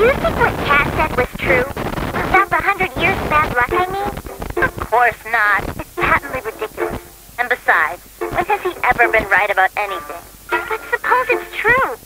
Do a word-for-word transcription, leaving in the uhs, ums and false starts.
you think what Cat said was true? About the hundred years bad luck, I mean? Of course not. It's patently ridiculous. And besides, when has he ever been right about anything? But suppose it's true.